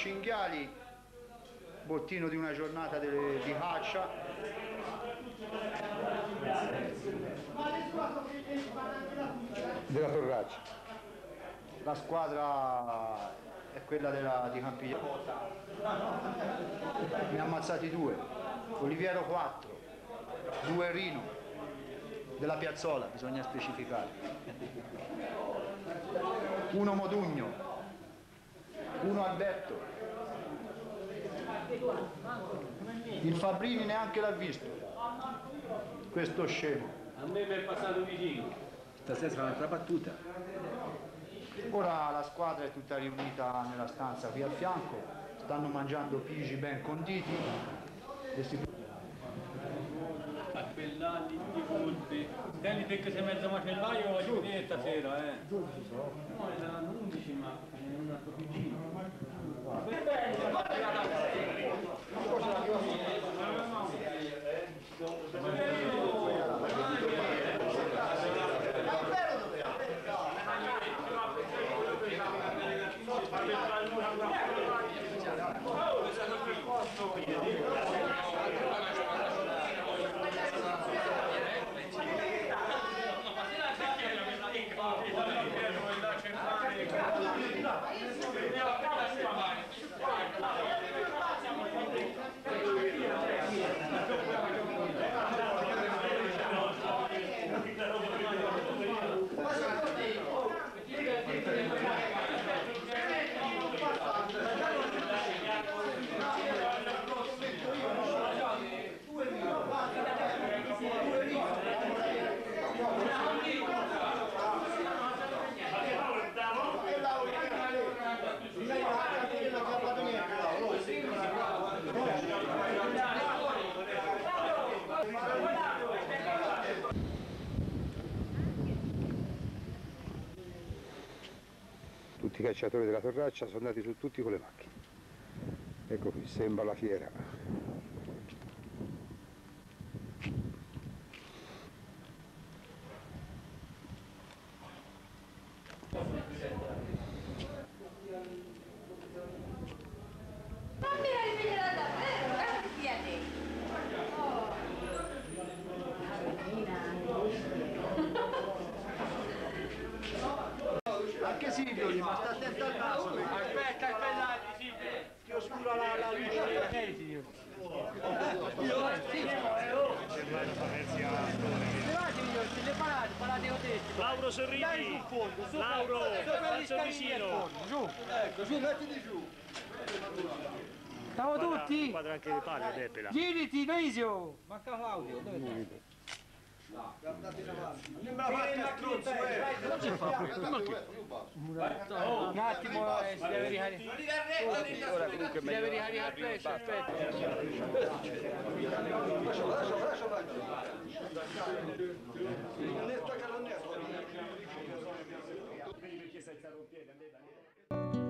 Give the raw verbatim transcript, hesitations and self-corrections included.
cinghiali, bottino di una giornata de, di caccia. Della Torraccia. La squadra è quella della, di Campigliano. Ne ha ammazzati due, Oliviero quattro, due Rino, della Piazzola, bisogna specificare, uno Modugno, uno Alberto, il Fabbrini neanche l'ha visto, questo scemo. A me mi è passato vicino. Stasera sarà un'altra battuta. Ora la squadra è tutta riunita nella stanza qui al fianco, stanno mangiando pigi ben conditi e si... Appellati di tutti. Tieni perché sei mezzo macellaio la giudì stasera, eh. No, erano undici, ma è un altro piccino. Tutti i cacciatori della Torraccia sono andati su tutti con le macchine. Ecco qui, sembra la fiera. Anche Silvio lì, ma sta attento al caso. Aspetta, aspetta, Silvio. Che oscura la, la luce. Lauro Sorridi, Lauro, faccio vicino. Giù, ecco, giù, mettiti giù. Ciao a tutti. Guarda anche le palle, Deppela. Giriti, Noisio. Manca Claudio, dove sta? Guardate in avanti. Sembra una struzzo, eh. Non si fa. Un attimo, eh, si deve ricaricare. Ora comunque Si deve ricaricare presto, aspetta. Lascia, lascia, lascia, lascia. Non è staccato il nesso. Perché sei stato un piede,